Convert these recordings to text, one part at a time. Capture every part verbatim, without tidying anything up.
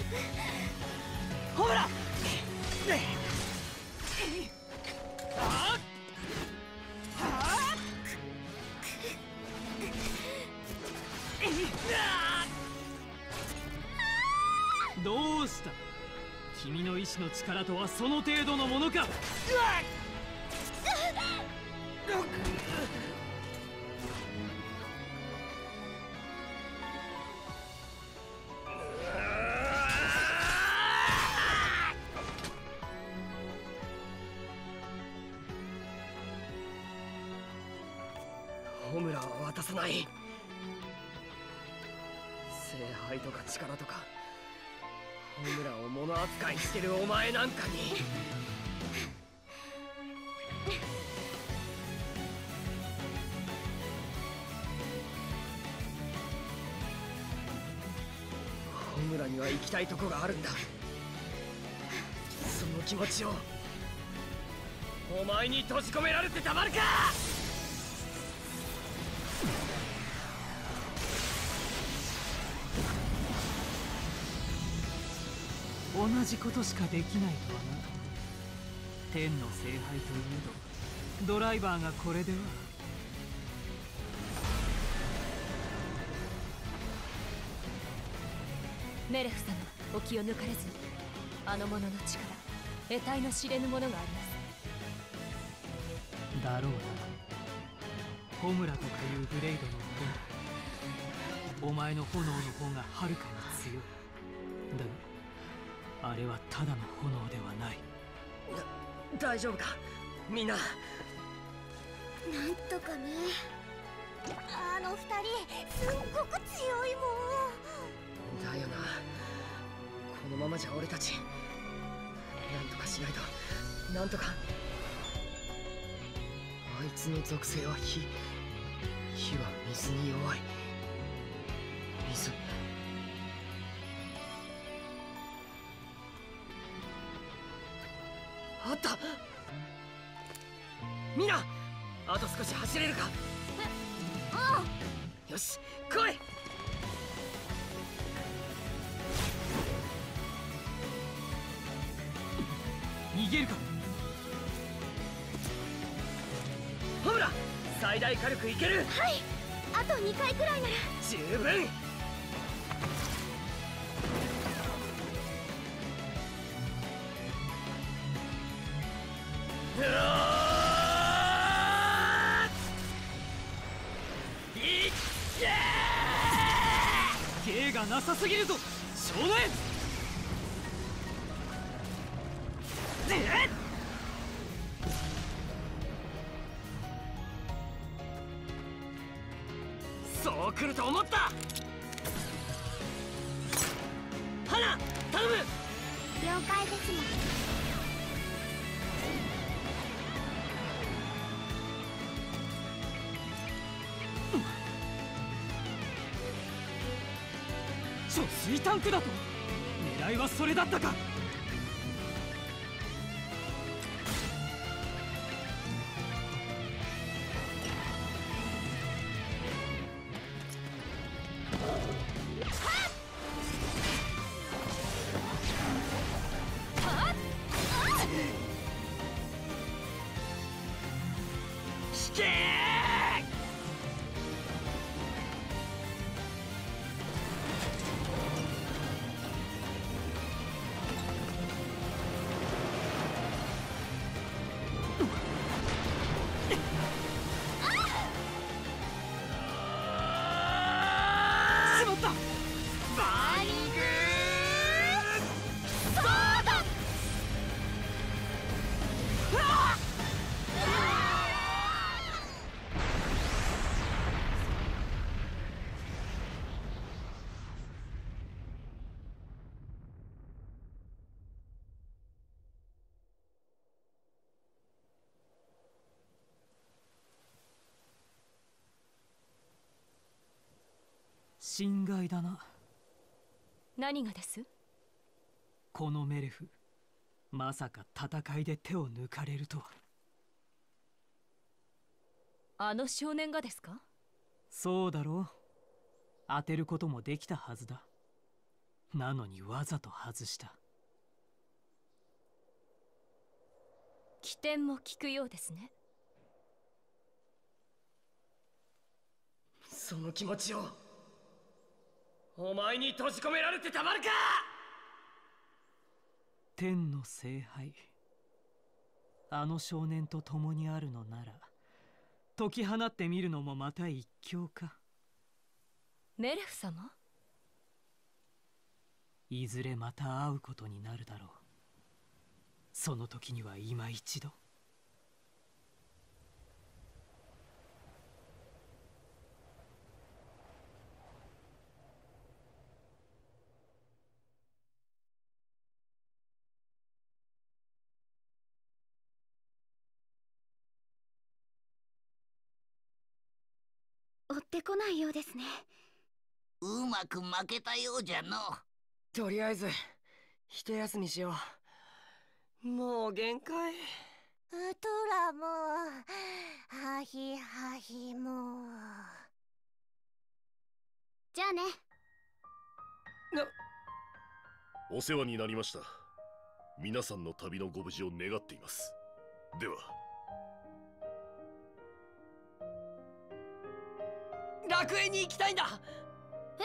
ほらあどうした？君の意志の力とはその程度のものか。ホムラは渡さない。聖杯とか力とかホムラを物扱いしてるお前なんかに。ホムラには行きたいとこがあるんだ。その気持ちをお前に閉じ込められてたまるか。同じことしかできないとはな。天の聖杯といえどドライバーがこれでは。 メレフ様、お気を抜かれずに。あの者の力、得体の知れぬものがあります。 だろうな。ホムラとかいうブレイドの炎、お前の炎の方がはるかに強い。だがあれはただの炎ではない。大丈夫かみんな。 なんとかね。あの二人すっごく強いもん。 だよな。このままじゃ俺たちなんとかしないと。なんとか。あいつの属性は火。火は水に弱い。水。あった。みんなあと少し走れるか。 ああ。よし来い。逃げるか。ほら最大火力いける。 はい、あとにかいくらいなら十分。うわーいっけー。芸がなさすぎるぞ少年。えっそう来ると思った。花頼む。 了解ですもん。 貯水タンクだと。狙いはそれだったか。引けー。心外だな。 何がです？ このメレフ、まさか戦いで手を抜かれるとは。 あの少年がですか？ そうだろう。当てることもできたはずだ。 なのにわざと外した。 起点も効くようですね。 その気持ちをお前に閉じ込められてたまるか。 天の聖杯、あの少年と共にあるのなら解き放ってみるのもまた一興か。 メレフ様、 いずれまた会うことになるだろう。その時には今一度。 追ってこないようですね。 うまく負けたようじゃの。 とりあえず一休みしよう。もう限界。 ウトラもハヒハヒも。じゃあね。 なお世話になりました。皆さんの旅のご無事を願っています。では。 楽園に行きたいんだ。 え？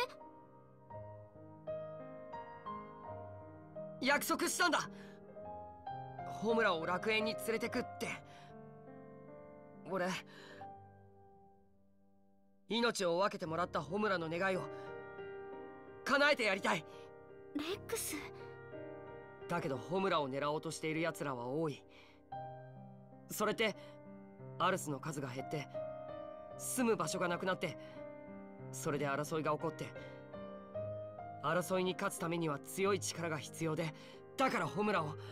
約束したんだ。ホムラを楽園に連れてくって。俺、命を分けてもらったホムラの願いを叶えてやりたい。 レックス。 だけどホムラを狙おうとしている奴らは多い。それってアルスの数が減って住む場所がなくなって、それで争いが起こって、争いに勝つためには強い力が必要で、だからホムラを。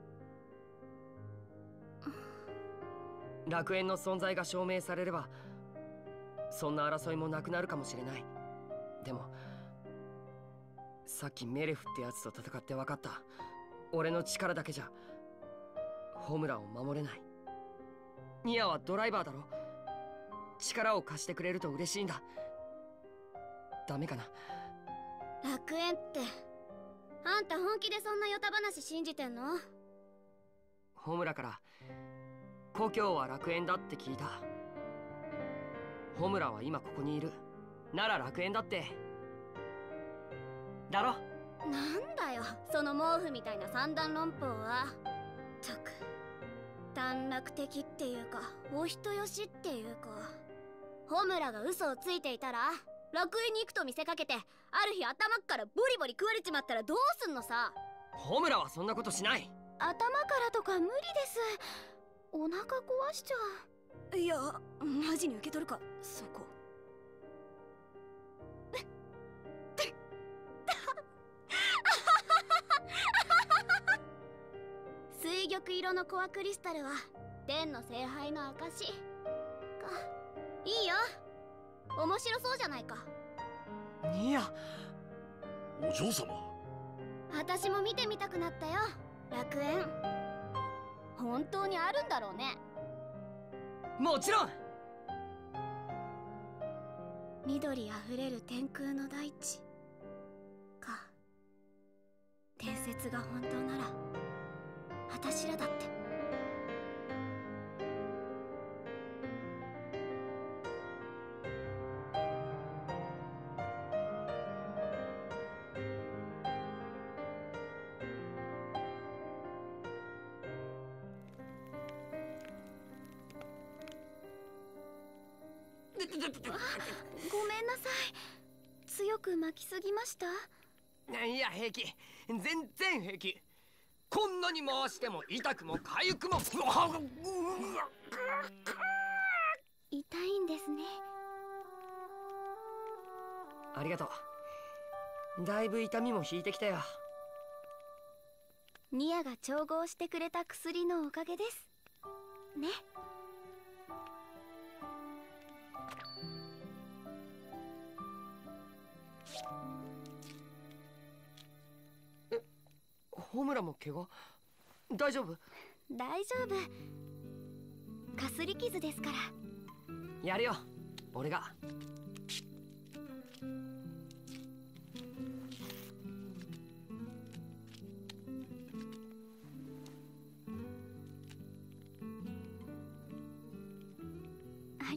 楽園の存在が証明されればそんな争いもなくなるかもしれない。でもさっきメレフってやつと戦って分かった。俺の力だけじゃホムラを守れない。ニアはドライバーだろ。力を貸してくれると嬉しいんだ。ダメかな。 楽園って、あんた本気でそんなヨタ話信じてんの？ ホムラから故郷は楽園だって聞いた。ホムラは今ここにいる。なら楽園だってだろ。 なんだよその毛布みたいな三段論法は。ったく、短絡的っていうかお人よしっていうか。ホムラが嘘をついていたら楽園に行くと見せかけて、ある日頭っからボリボリ食われちまったらどうすんのさ。 ホムラはそんなことしない。 頭からとか無理です。お腹壊しちゃう。いやマジに受け取るかそこ。水玉色のコアクリスタルは天の聖杯の証か。いいよ、面白そうじゃないか。 ニア。 お嬢様。 私も見てみたくなったよ。楽園本当にあるんだろうね。 もちろん。 緑あふれる天空の大地か。伝説が本当なら私らだって。ごめんなさい、強く巻きすぎました？ いや平気、全然平気。こんなに回しても痛くも痒くも。 痛いんですね。 ありがとう。だいぶ痛みも引いてきたよ。 ニアが調合してくれた薬のおかげですね。 え、ホムラも怪我？大丈夫？ 大丈夫、かすり傷ですから。 やるよ俺が。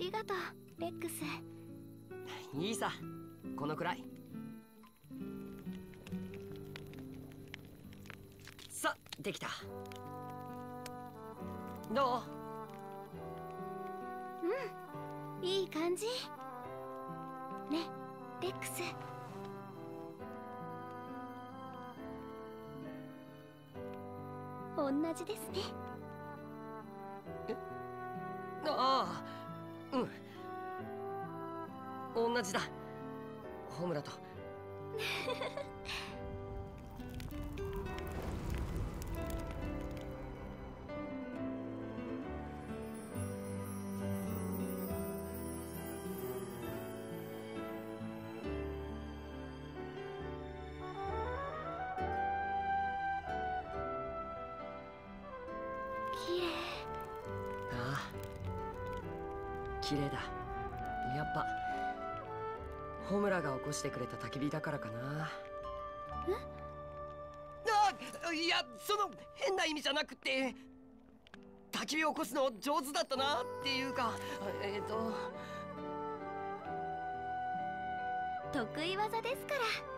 りがとうレックス。 いいさ、このくらい。さ、できた。どう？ うん、いい感じね、レックス。同じですね。 ああ、うん、同じだ。ホムラと。 綺麗。 ああ、綺麗だ。やっぱホムラが起こしてくれた焚き火だからかな。 え？ あ、いや、その変な意味じゃなくて、焚き火を起こすの上手だったなっていうか、えっと得意技ですから。